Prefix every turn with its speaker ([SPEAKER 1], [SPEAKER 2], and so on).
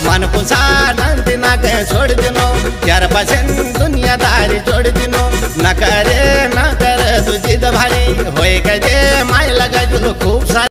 [SPEAKER 1] मन पुसा नंदी ना के छोड़ दिनो यार पसंद दुनियादारी छोड़ दिनो न करे तू जिद भारी होए के जे माय लगा जो खूब सारी